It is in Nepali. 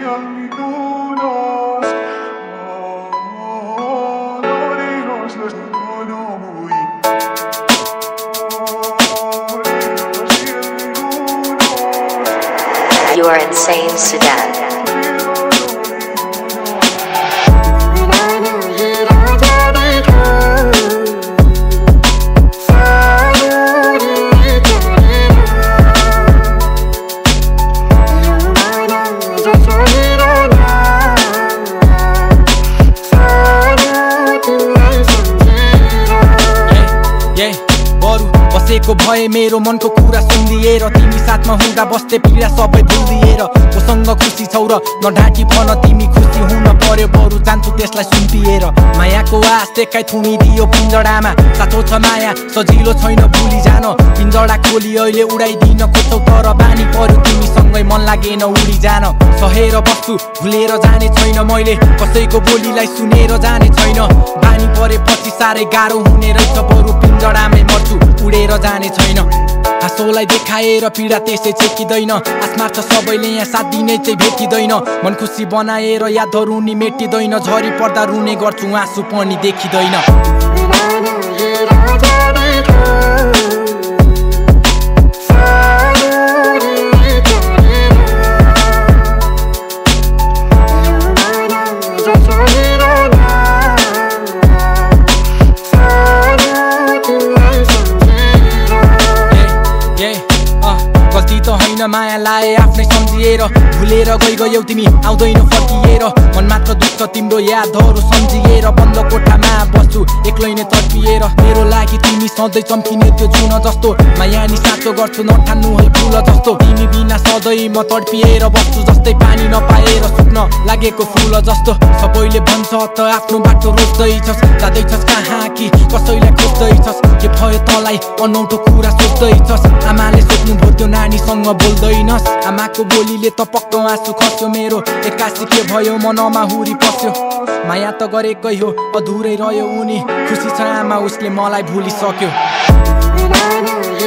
You are insane, Sudan. बसेको भए मेरो मनको कुरा सुनिदिएर तिमी साथमा हुँदा बस्दै पीडा सबै भुलिएर कोसँग खुसी छौ र नढाकी भन तिमी खुसी हुन पर्यो बरु जान्छु त्यसलाई सुम्पिएर मायाको आस देखाइ थुनिदियो पिञ्जडामा साँचो छ माया सजिलो छैन भुली जान पिञ्जडा खोली अहिले उडाइदिन खोज्छौ तर बानी पर्यो तिमीसँगै मन लागेन उडी जान सहेर बस्छु भुलेर जाने छैन मैले कसैको बोलीलाई सुनेर जाने छैन बानी परेपछि साह्रै गाह्रो हुने रहेछ बरु पिञ्जडामै मर्छु उडेर जाने छैन हाँसोलाई देखाएर पीडा त्यसै छेकिँदैन आसमार छ सबैले यहाँ साथ दिने चाहिँ भेटिँदैन मन खुसी बनाएर यादहरू नि मेटिँदैन झरी पर्दा रुने गर्छु आँसु पनि देखिँदैन माया लाए आफ्नै सम्झिएर भुलेर गयौ तिमी आउँदैन फर्किएर मन मात्र दुख्छ तिम्रो यादहरू सम्झिएर बन्द कोठामा बस्छु एक्लै नै तडपिएर मेरो लागि तिमी सधैँ चम्किने त्यो जुन जस्तो माया नि साँचो गर्छु नठान्नु है फुल जस्तो तिमी बिना सधैँ म तडपिएर बस्छु जस्तै पानी नपाएर सुक्न लागेको फुल जस्तो सबैले भन्छ त आफ्नो बाटो रोज्दैछस् जाँदैछस् कहाँ कि कसैलाई खोज्दैछस् के भयो तँलाई अनौठो कुरा सोच्दैछस् आमाले सोध्नुभयो त्यो नानीसँग बोल्दैनस् आमाको बोलीले त पक्क आँसु खस्यो मेरो एक्कासी के भयो मनमा हुरी पस्यो माया त गरेकै हो अधुरै रह्यो उनी खुसी छ आमा उसले मलाई भुलिसक्यो